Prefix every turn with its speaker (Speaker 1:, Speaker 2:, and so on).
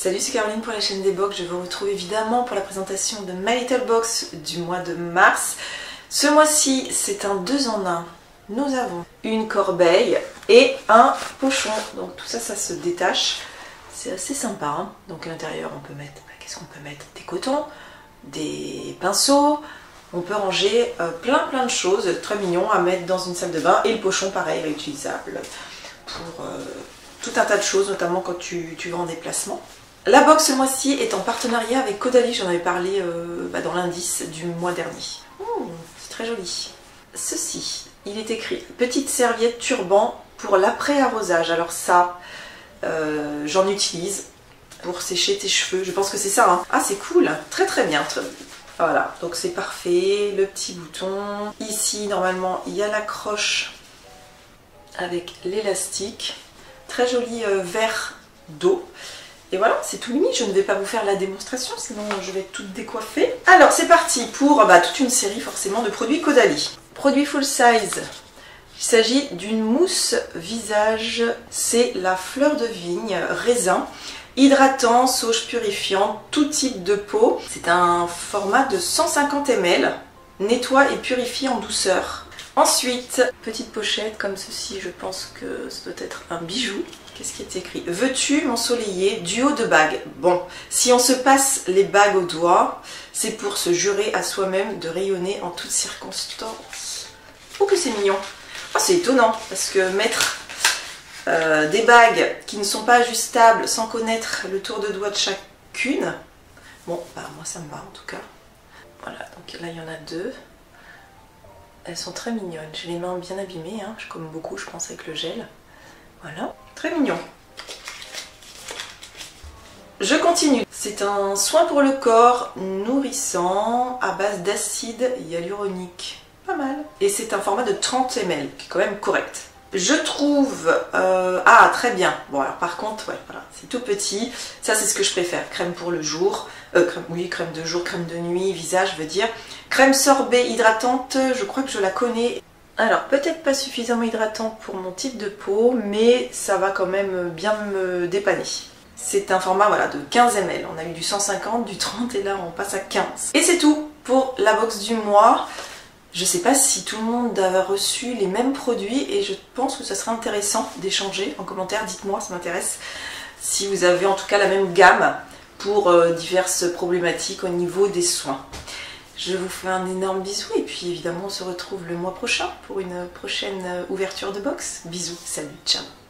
Speaker 1: Salut, c'est Caroline pour la chaîne des box. Je vous retrouve évidemment pour la présentation de My Little Box du mois de mars. Ce mois-ci, c'est un 2 en 1. Nous avons une corbeille et un pochon. Donc tout ça, ça se détache. C'est assez sympa. Hein. Donc à l'intérieur, on peut mettre, qu'est-ce qu'on peut mettre? Des cotons, des pinceaux. On peut ranger plein de choses très mignons à mettre dans une salle de bain. Et le pochon, pareil, réutilisable pour tout un tas de choses, notamment quand tu vas en déplacement. La box ce mois-ci est en partenariat avec Caudalie, j'en avais parlé dans l'indice du mois dernier. C'est très joli. Ceci, il est écrit « Petite serviette turban pour l'après-arrosage ». Alors ça, j'en utilise pour sécher tes cheveux. Je pense que c'est ça. Hein. Ah, c'est cool. Très bien. Voilà, donc c'est parfait. Le petit bouton. Ici, normalement, il y a l'accroche avec l'élastique. Très joli vert d'eau. Et voilà, c'est tout mini, je ne vais pas vous faire la démonstration, sinon je vais être toute décoiffée. Alors c'est parti pour toute une série forcément de produits Caudalie. Produit full size, il s'agit d'une mousse visage, c'est la fleur de vigne, raisin, hydratant, sauge purifiant, tout type de peau. C'est un format de 150 ml, nettoie et purifie en douceur. Ensuite, petite pochette comme ceci, je pense que ça doit être un bijou. Qu'est-ce qui est écrit? Veux-tu m'ensoleiller? Duo de bagues. Bon, si on se passe les bagues au doigt, c'est pour se jurer à soi-même de rayonner en toutes circonstances. Oh que c'est mignon. Oh, c'est étonnant, parce que mettre des bagues qui ne sont pas ajustables sans connaître le tour de doigt de chacune, bon, moi ça me va en tout cas. Voilà, donc là il y en a deux. Elles sont très mignonnes. J'ai les mains bien abîmées, hein, comme beaucoup je pense avec le gel. Voilà, très mignon. Je continue. C'est un soin pour le corps nourrissant à base d'acide hyaluronique. Pas mal. Et c'est un format de 30 ml, qui est quand même correct. Je trouve... ah, très bien. Bon, alors par contre, ouais, voilà, c'est tout petit. Ça, c'est ce que je préfère. Crème pour le jour. Crème de jour, crème de nuit, visage, je veux dire. Crème sorbet hydratante, je crois que je la connais. Alors, peut-être pas suffisamment hydratante pour mon type de peau, mais ça va quand même bien me dépanner. C'est un format voilà, de 15 ml. On a eu du 150, du 30 et là on passe à 15. Et c'est tout pour la box du mois. Je sais pas si tout le monde a reçu les mêmes produits et je pense que ça serait intéressant d'échanger en commentaire. Dites-moi, ça m'intéresse. Si vous avez en tout cas la même gamme pour diverses problématiques au niveau des soins. Je vous fais un énorme bisou et puis évidemment on se retrouve le mois prochain pour une prochaine ouverture de box. Bisous, salut, ciao.